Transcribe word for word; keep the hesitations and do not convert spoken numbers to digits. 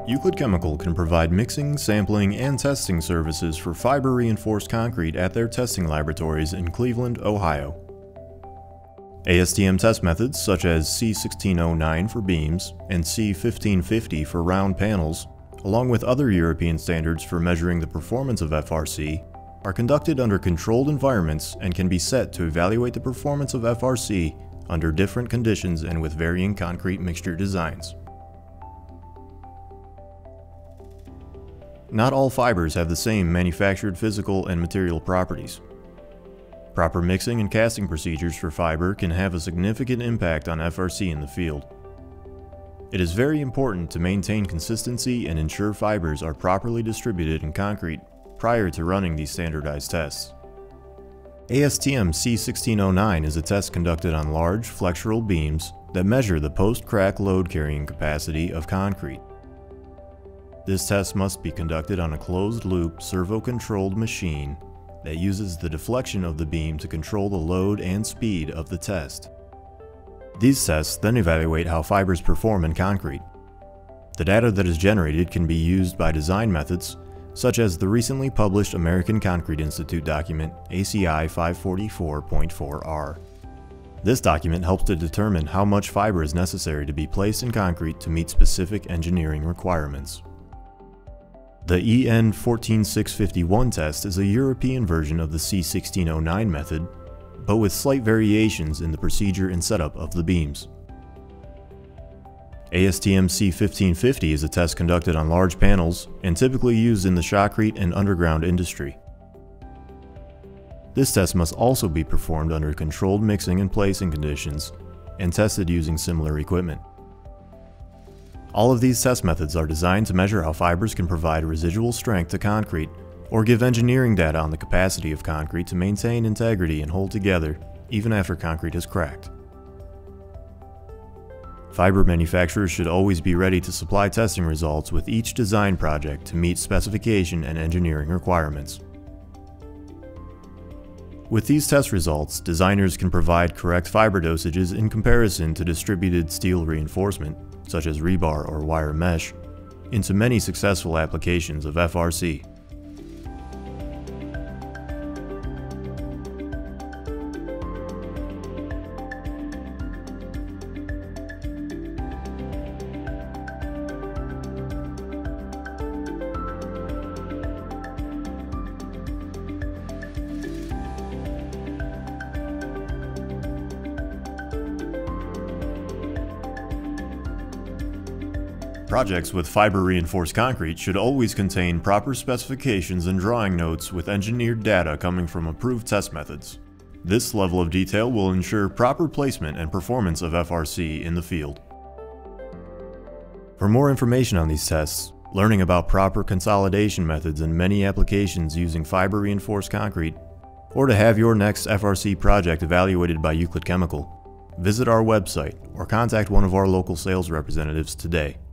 Euclid Chemical can provide mixing, sampling, and testing services for fiber-reinforced concrete at their testing laboratories in Cleveland, Ohio. A S T M test methods such as C sixteen oh nine for beams and C fifteen fifty for round panels, along with other European standards for measuring the performance of F R C, are conducted under controlled environments and can be set to evaluate the performance of F R C under different conditions and with varying concrete mixture designs. Not all fibers have the same manufactured physical and material properties. Proper mixing and casting procedures for fiber can have a significant impact on F R C in the field. It is very important to maintain consistency and ensure fibers are properly distributed in concrete prior to running these standardized tests. A S T M C sixteen oh nine is a test conducted on large flexural beams that measure the post-crack load carrying capacity of concrete. This test must be conducted on a closed-loop, servo-controlled machine that uses the deflection of the beam to control the load and speed of the test. These tests then evaluate how fibers perform in concrete. The data that is generated can be used by design methods such as the recently published American Concrete Institute document A C I five forty-four point four R. This document helps to determine how much fiber is necessary to be placed in concrete to meet specific engineering requirements. The E N one four six five one test is a European version of the C sixteen oh nine method, but with slight variations in the procedure and setup of the beams. A S T M C fifteen fifty is a test conducted on large panels and typically used in the shotcrete and underground industry. This test must also be performed under controlled mixing and placing conditions and tested using similar equipment. All of these test methods are designed to measure how fibers can provide residual strength to concrete or give engineering data on the capacity of concrete to maintain integrity and hold together even after concrete is cracked. Fiber manufacturers should always be ready to supply testing results with each design project to meet specification and engineering requirements. With these test results, designers can provide correct fiber dosages in comparison to distributed steel reinforcement, such as rebar or wire mesh, into many successful applications of F R C. Projects with fiber-reinforced concrete should always contain proper specifications and drawing notes with engineered data coming from approved test methods. This level of detail will ensure proper placement and performance of F R C in the field. For more information on these tests, learning about proper consolidation methods and many applications using fiber-reinforced concrete, or to have your next F R C project evaluated by Euclid Chemical, visit our website or contact one of our local sales representatives today.